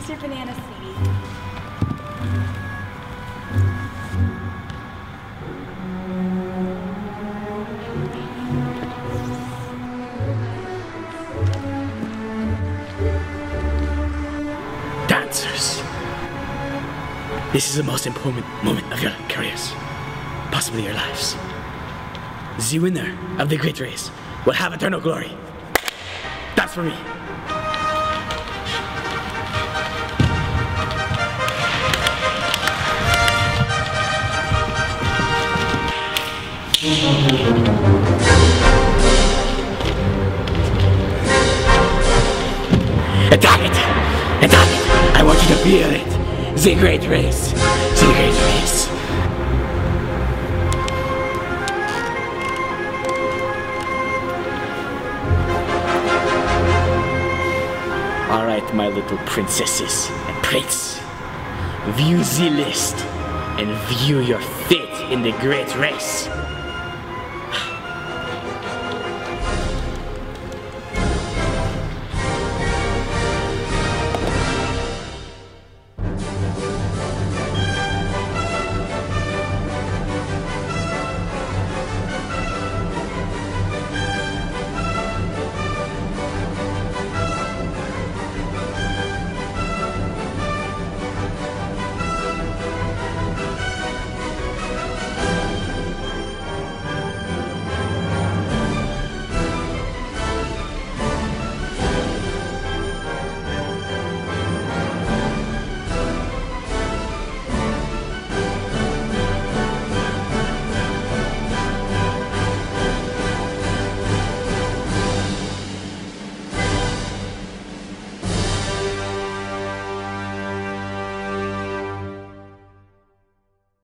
your banana, sweetie. Dancers. This is the most important moment of your careers, possibly your lives. The winner of the great race will have eternal glory. That's for me. Attack it! Attack it! I want you to feel it. The great race. The great race. Alright, my little princesses and prince. View the list and view your fate in the great race.